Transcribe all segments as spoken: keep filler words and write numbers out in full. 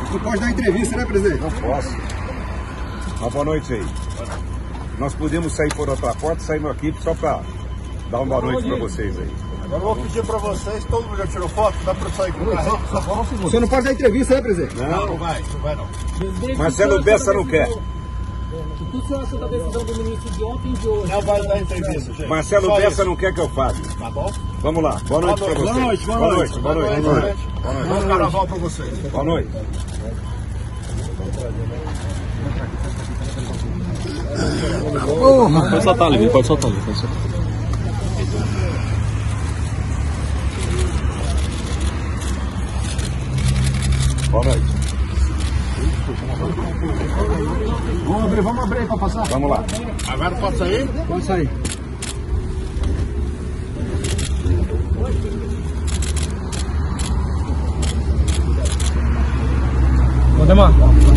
Não pode dar entrevista, né, presidente? Não posso. Uma boa noite aí. Nós podemos sair por outra porta, saímos aqui só para dar uma boa noite para vocês aí. Eu vou pedir para vocês, todo mundo já tirou foto? Dá para sair com o carro? O senhor não pode dar entrevista, né, presidente? Não, Não vai, não vai não. Marcelo Bessa não quer. O que o senhor acha da decisão do ministro de ontem e de hoje? Não vai dar entrevista, gente. Marcelo Só Bessa isso. não quer que eu fale. Tá bom? Vamos lá. Boa noite para vocês. Boa noite, boa noite. Boa noite. Boa noite. Bom carnaval para vocês. Boa noite. Pode soltar ali, pode soltar ali. Pode soltar. Boa noite. Vamos abrir, vamos abrir aí para passar. Vamos lá. Agora pode sair? Pode sair. Valdemar. Boa noite.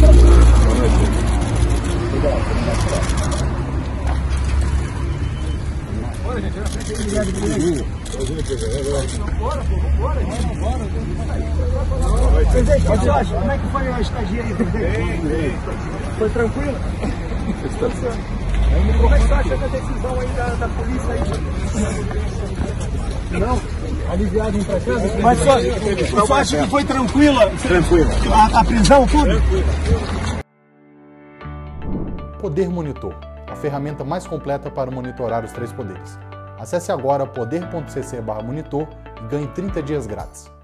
Presidente, o que você acha? Como é que foi a estadia aí, presidente? Foi tranquilo? Como é que você acha da decisão aí da, da polícia aí? Não? Aliviado pra casa? Mas só, você acha que foi tranquila? Tranquilo. A, a prisão, tudo? Poder Monitor, a ferramenta mais completa para monitorar os três poderes. Acesse agora poder ponto cc barra monitor e ganhe trinta dias grátis.